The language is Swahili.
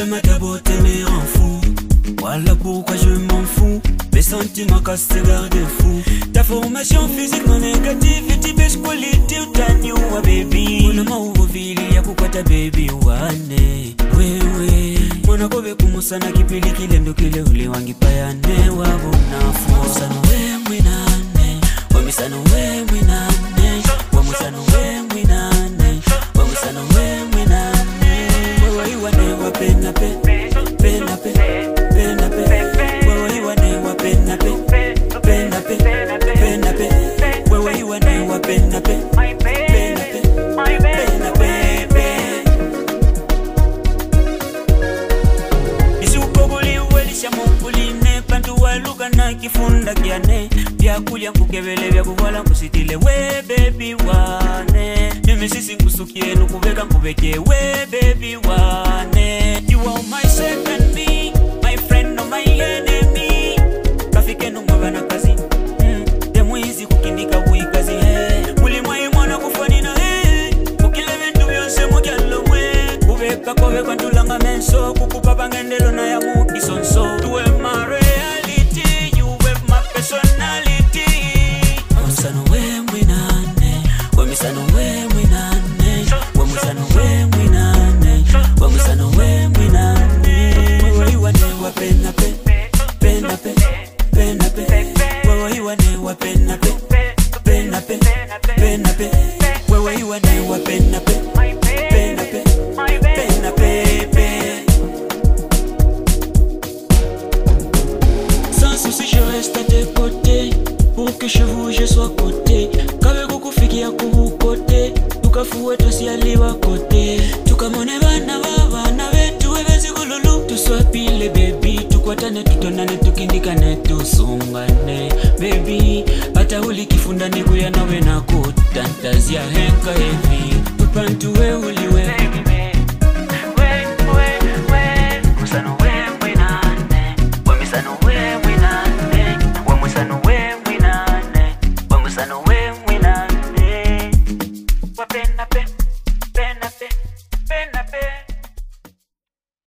veux ma ta beauté me rend fou. Voilà pourquoi je m'en fous. Mes sentiments cassent tes garde-fous. Ta formation physique non négative. Tu baisses qualité ou ta new baby. Mon amour au vili ya kukwata baby wane. Wewe mwana kobe kumusana kipili kilendo kile uli wangi payane. Wabona fumusano we mwinane. Wamisano we mwinane. Wamusano we mwinane. Wamusano we mwinane. Wewe iwane wapena pe. Pena pe. Pena pe. Wewe iwane wapena pe. Pena pe. Pena pe. Wewe iwane wapena pe. Pena pe. Pena pe. Isukobuli uwelisha mumpuline. Pantu waluka na kifunda kiane. Vyakulia kukebele vyakuvala kusitile. We baby wane. Mimi sisi nkusukie nukuveka nkuveke. We baby wane. You are my second me. My friend no my enemy. Kafike nungwa na kazi. Demu hizi kukindika hui kazi. Muli mwa imwana kufani na kukile ventu vyonse mwakialo mwe. Kuveka kowe kwa ndulanga menso. Kukupapa ngendelo na ya muki sonso. Tuwe ma reality. You have my personality. Wamusano we mwinane. Wamusano we mwinane. Wamusano we mwinane. Wamusano we mwinane. Wewe iwane wapena pe. Pena pe. Pena pe. Wewe iwane wapena pe. Pena pe. Pena pe. Wewe iwane wapena pe. Pena pe. Pena pe. Sans souci je reste à tes côtés. Pour que chez vous je sois côté. Kawe kukufikia kuhukote. Tukafuwe tusialiwa kote. Tukamone bana bana wetu webezi kululu. Tuswapile baby. Tukwatane tutonane tukindikane tusungane baby. Hata uli kifundani kuya nawe na kutantazia henka heavy. Tupantuwe uliwe